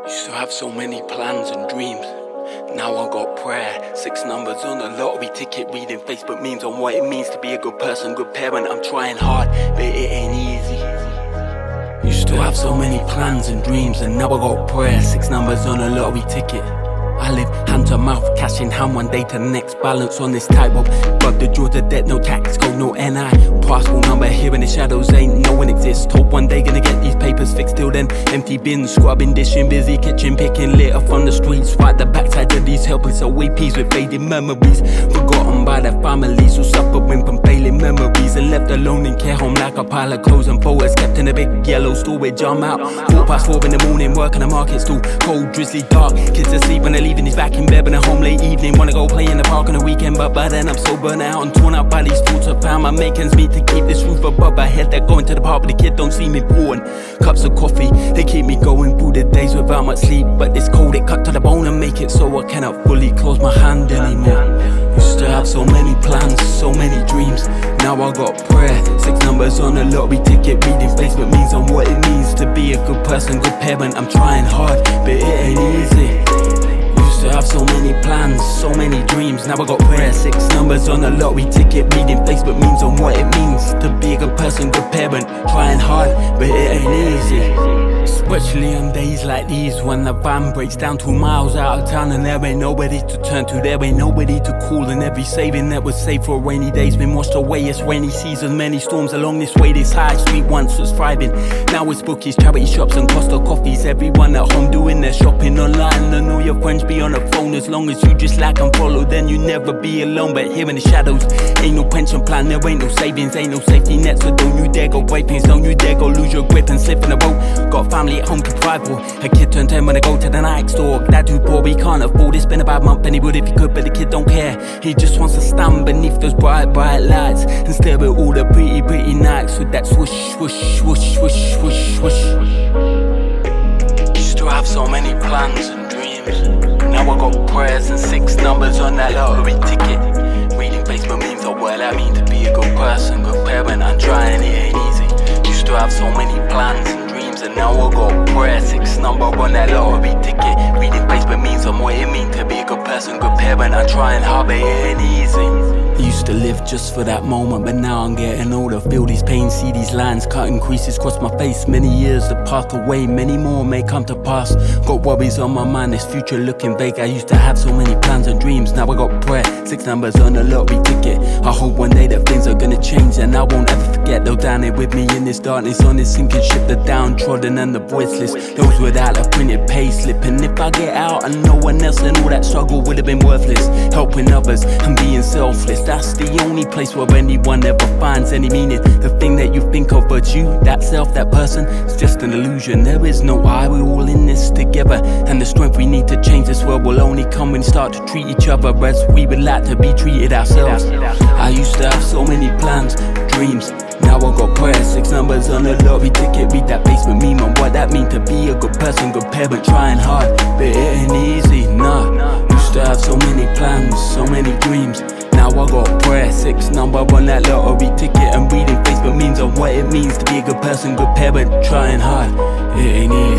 Used to have so many plans and dreams. Now I got prayer, 6 numbers on a lottery ticket, reading Facebook memes on what it means to be a good person, good parent. I'm trying hard, but it ain't easy. Used to have so many plans and dreams, and now I got prayer, 6 numbers on a lottery ticket. I live hand to mouth, cash in hand one day to the next, balance on this tightrope. But the jaws of debt, no tax code, no NI. Passport number here in the shadows, ain't no one exists. Hope one day gonna get these papers fixed, till then empty bins, scrubbing, dishing, busy kitchen, picking litter from the streets. Fight the backside of these helpless OAPs with faded memories, forgotten by their families who suffering from failing memories, and left alone in care home like a pile of clothes and photos kept in a big yellow storage. I'm out 4:04 in the morning, working the market stall, cold, drizzly, dark. Kids asleep when they're leaving, he's back in bed, and home late evening. Wanna go play in the park on the weekend, but by then I'm so burnt out and torn out by these thoughts. I found my makings meet to keep this roof above my head. They're going to the park, but the kid don't see me pouring cups of coffee. They keep me going through the days without much sleep, but this cold it cut to the bone and make it so I cannot fully close my hand anymore. Used to have so many plans, so many dreams. Now I got prayer, 6 numbers on a lottery ticket, reading Facebook memes on what it means to be a good person, good parent. I'm trying hard, but it ain't easy. Used to have so many plans, so many dreams. Now I got prayer, 6 numbers on a lottery ticket, reading Facebook memes on what it means to be a good person, good parent. Trying hard, but it ain't easy. Especially on days like these, when the van breaks down 2 miles out of town, and there ain't nobody to turn to, there ain't nobody to call, and every saving that was saved for a rainy day's been washed away. It's rainy season, many storms along this way. This high street once was thriving, now it's bookies, charity shops and Costa coffees. Everyone at home doing their shopping online, and all your friends be on the phone. As long as you just like and follow, then you never be alone. But here in the shadows, ain't no pension plan, there ain't no savings, ain't no safety net. So don't you dare go break things, don't you dare go lose your grip and slip in the boat. Got a family at home to provide for, a kid turned 10 when I go to the night store. Dad too poor, he can't afford it, spend a bad month, and he would if he could, but the kid don't care. He just wants to stand beneath those bright, bright lights and stare at all the pretty, pretty nights with that swoosh, swoosh, swoosh, swoosh, swoosh, swoosh. Used to have so many plans and dreams. Now I got prayers and 6 numbers on that lottery ticket, reading Facebook memes of what I mean to be a good person, good parent. I'm trying, it ain't easy. Used to have so many plans and dreams, and now I got prayer, 6 number on that lottery ticket, reading Facebook memes on what it mean to be a good person, good parent. I'm trying hard, but it ain't easy. Used to live just for that moment, but now I'm getting older. Feel these pains, see these lines, cutting creases across my face. Many years to pass away, many more may come to pass. Got worries on my mind, this future looking vague. I used to have so many plans and dreams, now I got prayer, 6 numbers on a lottery ticket. I hope one day that things are gonna change, and I won't ever forget. They'll down here with me in this darkness, on this sinking ship, the downtrodden and the voiceless, those without a printed pay slip. And if I get out and no one else, then all that struggle would have been worthless. Helping others and being selfless, that's the only place where anyone ever finds any meaning. The thing that you think of, but you, that self, that person, it's just an illusion. There is no I, we're all in this together, and the strength we need to change this world will only come when we start to treat each other as we would like to be treated ourselves. I used to have so many plans, dreams. Now I got prayer, 6 numbers on a lottery ticket, read that Facebook meme on what that mean to be a good person, good parent. Trying hard, but it ain't easy, nah. Used to have so many plans, so many dreams. Now I got prayer, 6 number on that lottery ticket, and reading Facebook memes on what it means to be a good person, good parent. Trying hard, it ain't easy.